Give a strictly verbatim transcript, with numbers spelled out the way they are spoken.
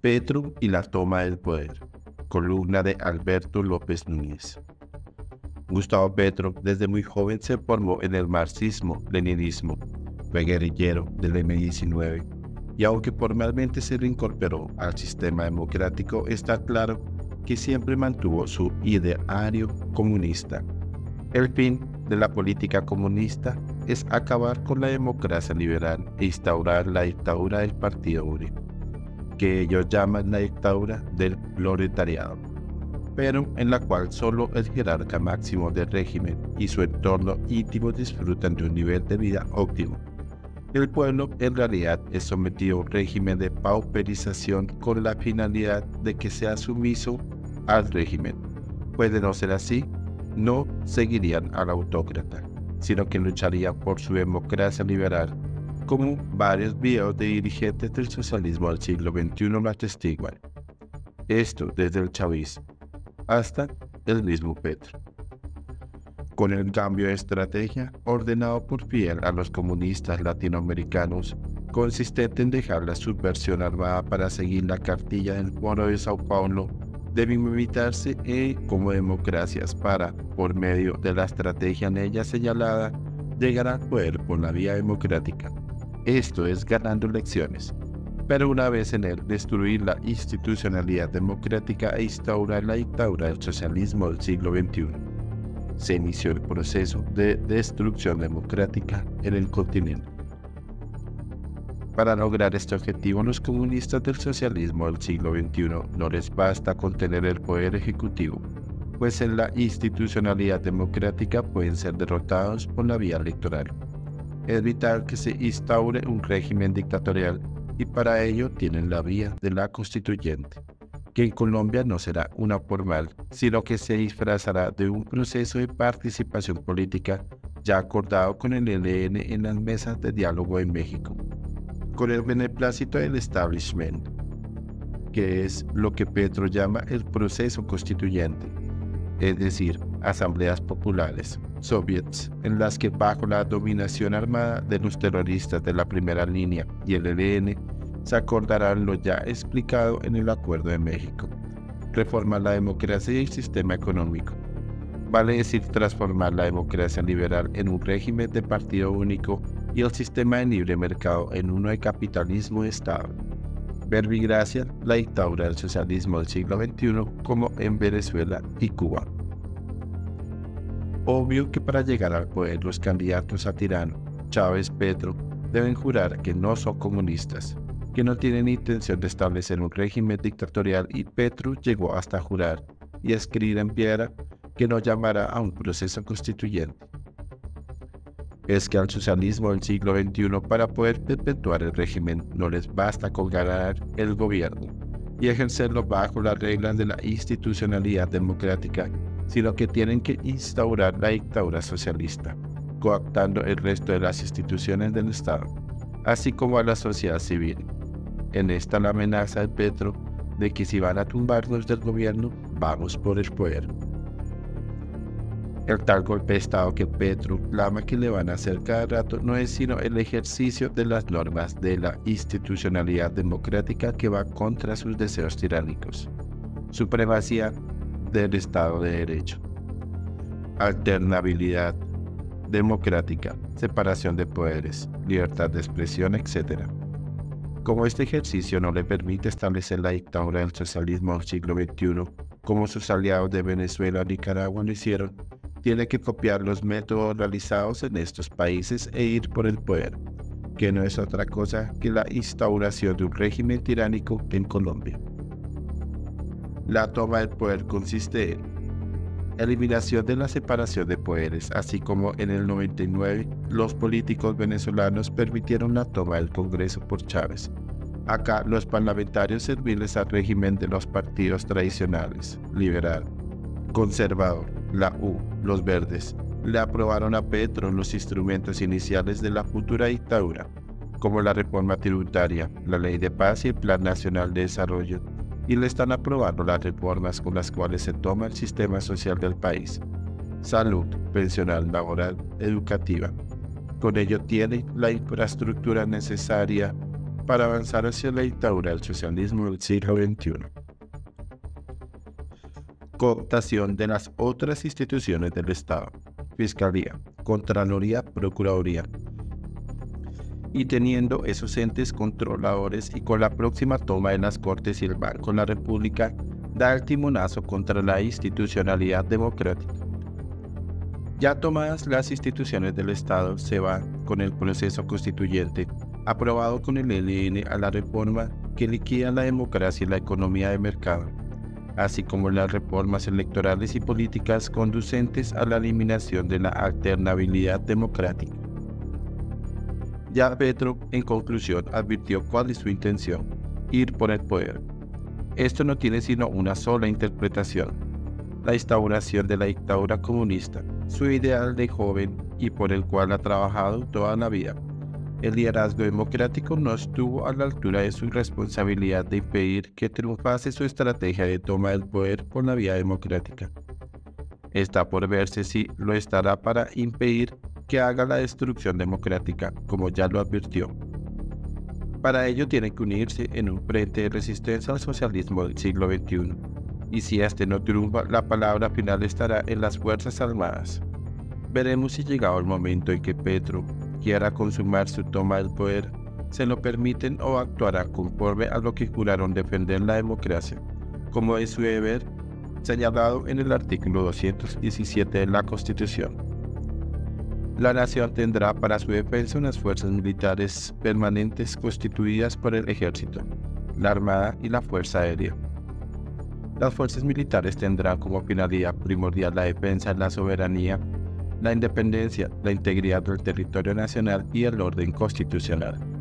Petro y la toma del poder. Columna de Alberto López Núñez. Gustavo Petro desde muy joven se formó en el marxismo-leninismo, fue guerrillero del eme diecinueve y aunque formalmente se reincorporó al sistema democrático, está claro que siempre mantuvo su ideario comunista. El fin de la política comunista es acabar con la democracia liberal e instaurar la dictadura del Partido Único, que ellos llaman la dictadura del proletariado, pero en la cual solo el jerarca máximo del régimen y su entorno íntimo disfrutan de un nivel de vida óptimo. El pueblo en realidad es sometido a un régimen de pauperización con la finalidad de que sea sumiso al régimen. Pues de no ser así, no seguirían al autócrata, sino que lucharían por su democracia liberal, como varios videos de dirigentes del socialismo del siglo veintiuno lo atestiguan. Esto desde el chavismo hasta el mismo Petro. Con el cambio de estrategia ordenado por Fidel a los comunistas latinoamericanos, consistente en dejar la subversión armada para seguir la cartilla del Foro de Sao Paulo, deben evitarse eh, como democracias para, por medio de la estrategia en ella señalada, llegar al poder por la vía democrática. Esto es ganando elecciones, pero una vez en él destruir la institucionalidad democrática e instaurar la dictadura del socialismo del siglo veintiuno. Se inició el proceso de destrucción democrática en el continente. Para lograr este objetivo, los comunistas del socialismo del siglo veintiuno no les basta con tener el poder ejecutivo, pues en la institucionalidad democrática pueden ser derrotados por la vía electoral. Es vital que se instaure un régimen dictatorial y para ello tienen la vía de la constituyente, que en Colombia no será una formal, sino que se disfrazará de un proceso de participación política ya acordado con el E L N en las mesas de diálogo en México, con el beneplácito del establishment, que es lo que Petro llama el proceso constituyente, es decir, asambleas populares, soviets, en las que bajo la dominación armada de los terroristas de la primera línea y el E L N, se acordarán lo ya explicado en el Acuerdo de México. Reformar la democracia y el sistema económico. Vale decir transformar la democracia liberal en un régimen de partido único y el sistema de libre mercado en uno de capitalismo de Estado. Verbigracia, la dictadura del socialismo del siglo veintiuno como en Venezuela y Cuba. Obvio que para llegar al poder los candidatos a tirano, Chávez, Petro, deben jurar que no son comunistas, que no tienen intención de establecer un régimen dictatorial y Petro llegó hasta jurar y escribir en piedra que no llamará a un proceso constituyente. Es que al socialismo del siglo veintiuno para poder perpetuar el régimen no les basta con ganar el gobierno y ejercerlo bajo las reglas de la institucionalidad democrática, sino que tienen que instaurar la dictadura socialista, cooptando el resto de las instituciones del Estado, así como a la sociedad civil. En esta la amenaza de Petro de que si van a tumbarnos del gobierno, vamos por el poder. El tal golpe de Estado que Petro clama que le van a hacer cada rato no es sino el ejercicio de las normas de la institucionalidad democrática que va contra sus deseos tiránicos. Supremacía del Estado de Derecho. Alternabilidad democrática, separación de poderes, libertad de expresión, etcétera. Como este ejercicio no le permite establecer la dictadura del socialismo del siglo veintiuno, como sus aliados de Venezuela y Nicaragua lo hicieron, tiene que copiar los métodos realizados en estos países e ir por el poder, que no es otra cosa que la instauración de un régimen tiránico en Colombia. La toma del poder consiste en eliminación de la separación de poderes, así como en el noventa y nueve los políticos venezolanos permitieron la toma del Congreso por Chávez. Acá los parlamentarios serviles al régimen de los partidos tradicionales, liberal, conservador, la U, los verdes, le aprobaron a Petro los instrumentos iniciales de la futura dictadura, como la reforma tributaria, la ley de paz y el Plan Nacional de Desarrollo, y le están aprobando las reformas con las cuales se toma el sistema social del país: salud, pensional, laboral, educativa. Con ello tiene la infraestructura necesaria para avanzar hacia la dictadura del socialismo del siglo veintiuno. Cooptación de las otras instituciones del Estado, Fiscalía, Contraloría, Procuraduría, y teniendo esos entes controladores y con la próxima toma de las Cortes y el Banco de la República, da el timonazo contra la institucionalidad democrática. Ya tomadas las instituciones del Estado, se va con el proceso constituyente, aprobado con el L N a la reforma que liquida la democracia y la economía de mercado, así como las reformas electorales y políticas conducentes a la eliminación de la alternabilidad democrática. Ya Petro, en conclusión, advirtió cuál es su intención: ir por el poder. Esto no tiene sino una sola interpretación: la instauración de la dictadura comunista, su ideal de joven y por el cual ha trabajado toda la vida. El liderazgo democrático no estuvo a la altura de su responsabilidad de impedir que triunfase su estrategia de toma del poder por la vía democrática. Está por verse si lo estará para impedir que haga la destrucción democrática, como ya lo advirtió. Para ello tiene que unirse en un frente de resistencia al socialismo del siglo veintiuno, y si este no triunfa, la palabra final estará en las Fuerzas Armadas. Veremos si llegado el momento en que Petro quiera consumar su toma del poder, se lo permiten o actuará conforme a lo que juraron defender la democracia, como es su deber señalado en el artículo doscientos diecisiete de la Constitución. La nación tendrá para su defensa unas fuerzas militares permanentes constituidas por el Ejército, la Armada y la Fuerza Aérea. Las fuerzas militares tendrán como finalidad primordial la defensa de la soberanía, la independencia, la integridad del territorio nacional y el orden constitucional.